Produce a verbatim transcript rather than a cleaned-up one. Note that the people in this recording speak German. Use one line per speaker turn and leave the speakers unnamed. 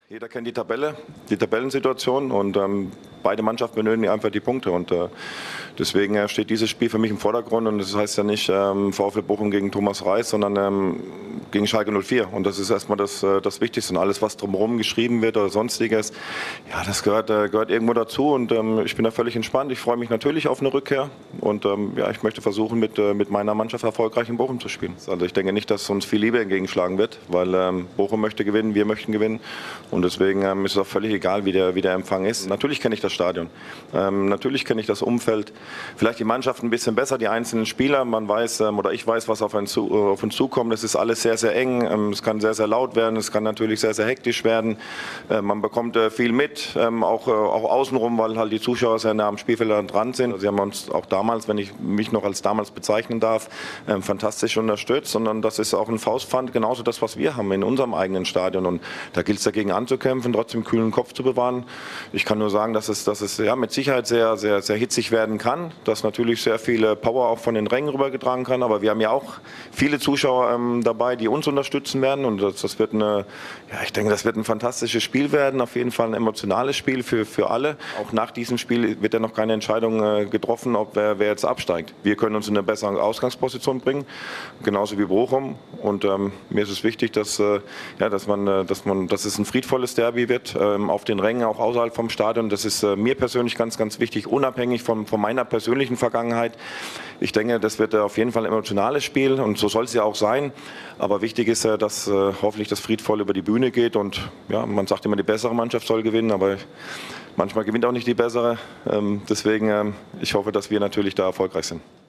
Jeder kennt die Tabelle, die Tabellensituation und ähm, beide Mannschaften benötigen einfach die Punkte und äh, deswegen äh, steht dieses Spiel für mich im Vordergrund und das heißt ja nicht ähm, VfL Bochum gegen Thomas Reis, sondern ähm, gegen Schalke null vier und das ist erstmal das, äh, das Wichtigste und alles, was drumherum geschrieben wird oder sonstiges, ja, das gehört, äh, gehört irgendwo dazu und ähm, ich bin da völlig entspannt. Ich freue mich natürlich auf eine Rückkehr und ähm, ja, ich möchte versuchen, mit, äh, mit meiner Mannschaft erfolgreich in Bochum zu spielen. Also ich denke nicht, dass uns viel Liebe entgegenschlagen wird, weil ähm, Bochum möchte gewinnen, wir möchten gewinnen. Und deswegen ähm, ist es auch völlig egal, wie der, wie der Empfang ist. Natürlich kenne ich das Stadion, ähm, natürlich kenne ich das Umfeld, vielleicht die Mannschaft ein bisschen besser, die einzelnen Spieler. Man weiß ähm, oder ich weiß, was auf, einen zu, äh, auf uns zukommt. Es ist alles sehr, sehr eng. Ähm, es kann sehr, sehr laut werden. Es kann natürlich sehr, sehr hektisch werden. Äh, man bekommt äh, viel mit, ähm, auch, äh, auch außenrum, weil halt die Zuschauer sehr nah am Spielfeld dran sind. Sie haben uns auch damals, wenn ich mich noch als damals bezeichnen darf, äh, fantastisch unterstützt. Und das ist auch ein Faustpfand, genauso das, was wir haben in unserem eigenen Stadion. Und da gilt es dagegen anzukämpfen, trotzdem kühlen Kopf zu bewahren. Ich kann nur sagen, dass es, dass es ja, mit Sicherheit sehr, sehr, sehr hitzig werden kann, dass natürlich sehr viele Power auch von den Rängen rübergetragen kann, aber wir haben ja auch viele Zuschauer ähm, dabei, die uns unterstützen werden und das, das wird eine, ja, ich denke, das wird ein fantastisches Spiel werden, auf jeden Fall ein emotionales Spiel für, für alle. Auch nach diesem Spiel wird ja noch keine Entscheidung äh, getroffen, ob wer, wer jetzt absteigt. Wir können uns in eine bessere Ausgangsposition bringen, genauso wie Bochum und ähm, mir ist es wichtig, dass, äh, ja, dass man, äh, dass man, dass es ein friedvolles Derby wird, ähm, auf den Rängen, auch außerhalb vom Stadion. Das ist äh, mir persönlich ganz, ganz wichtig, unabhängig von, von meiner persönlichen Vergangenheit. Ich denke, das wird äh, auf jeden Fall ein emotionales Spiel und so soll es ja auch sein. Aber wichtig ist, äh, dass äh, hoffentlich das friedvoll über die Bühne geht und ja, man sagt immer, die bessere Mannschaft soll gewinnen, aber manchmal gewinnt auch nicht die bessere. Ähm, deswegen, ähm, ich hoffe, dass wir natürlich da erfolgreich sind.